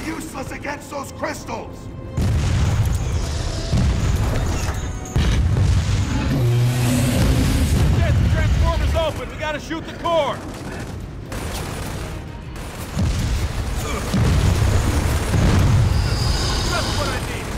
useless against those crystals! Shit, the transformer's open! We gotta shoot the core! That's what I need!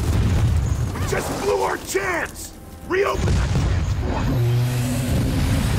Just blew our chance! Reopen that transformer!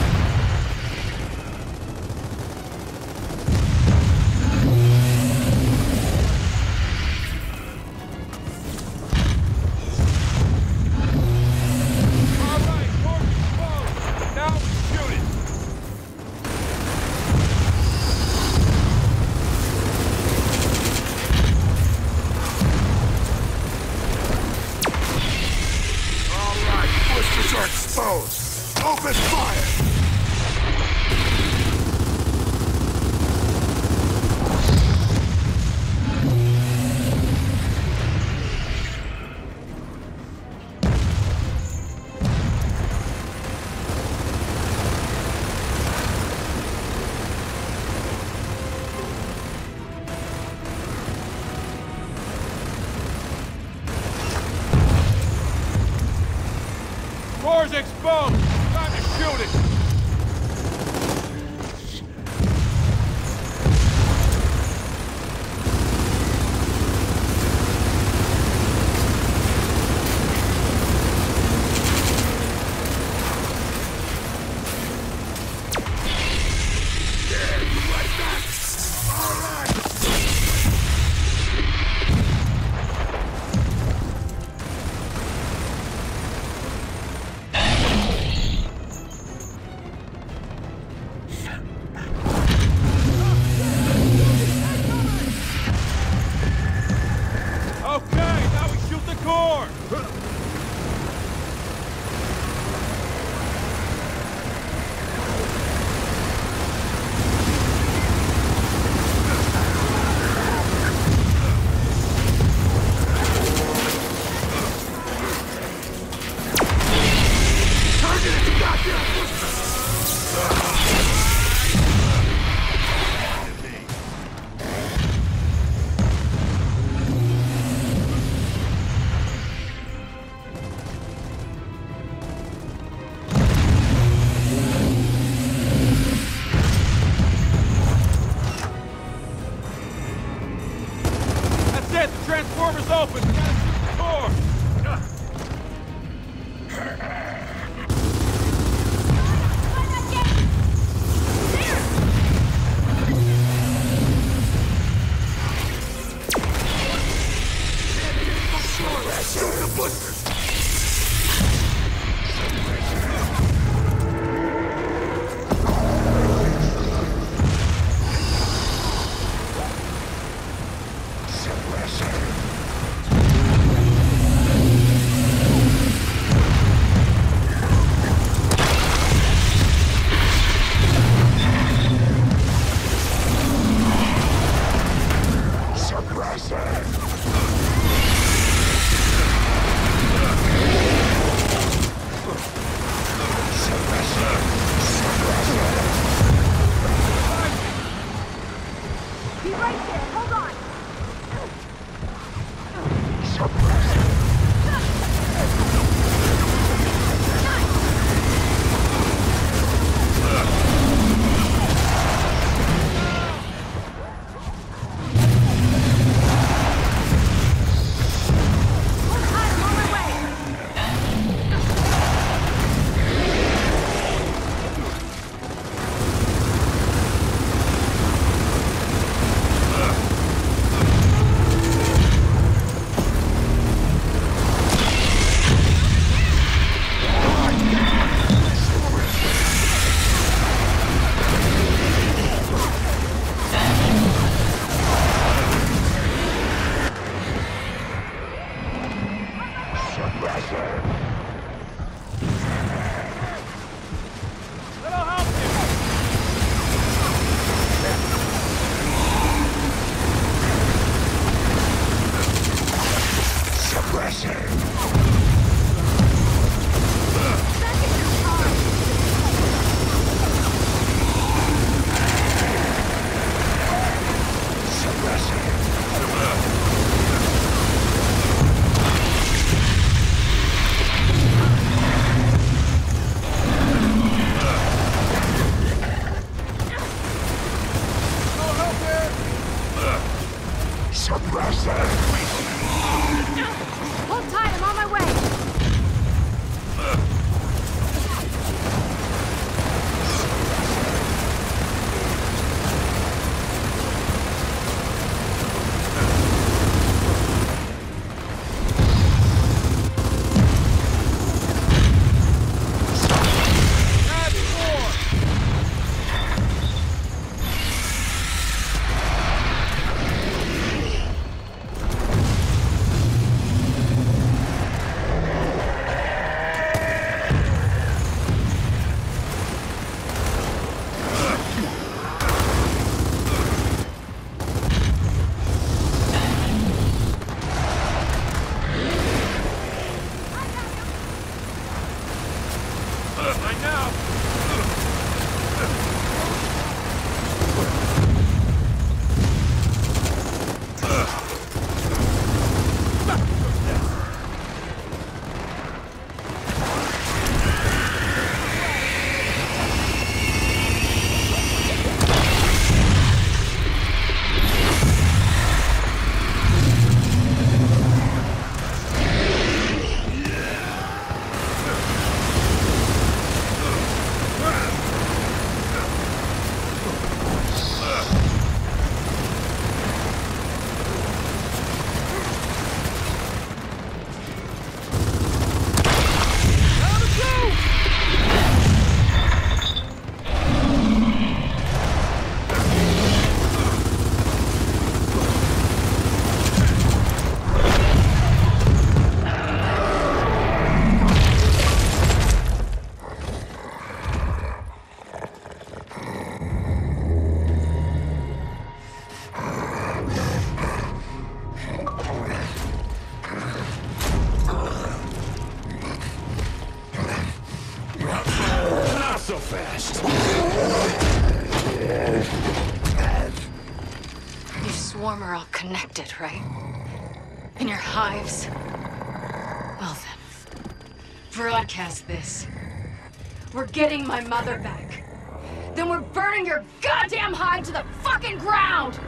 swarm are all connected, right? In your hives? Well then, broadcast this. We're getting my mother back. Then we're burning your goddamn hive to the fucking ground!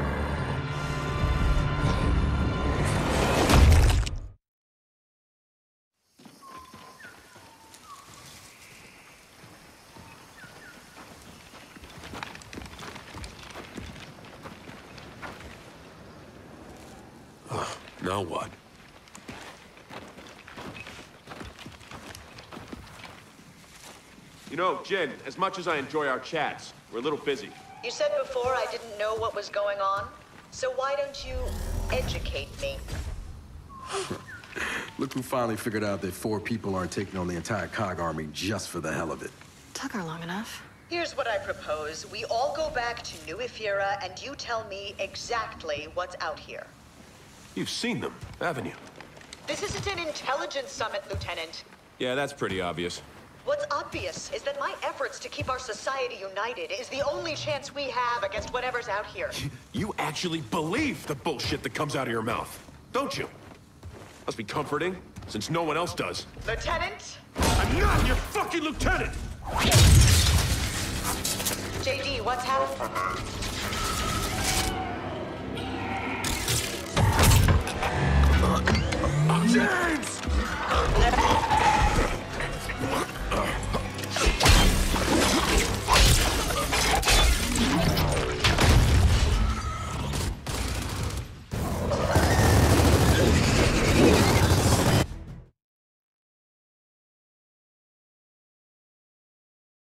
Now what? You know, Jin, as much as I enjoy our chats, we're a little busy. You said before I didn't know what was going on, so why don't you educate me? Look who finally figured out that 4 people aren't taking on the entire COG army just for the hell of it. Took her long enough. Here's what I propose. We all go back to New Ephyra, and you tell me exactly what's out here. You've seen them, haven't you? This isn't an intelligence summit, Lieutenant. Yeah, that's pretty obvious. What's obvious is that my efforts to keep our society united is the only chance we have against whatever's out here. You actually believe the bullshit that comes out of your mouth, don't you? Must be comforting, since no one else does. Lieutenant? I'm not your fucking lieutenant! JD, what's happening?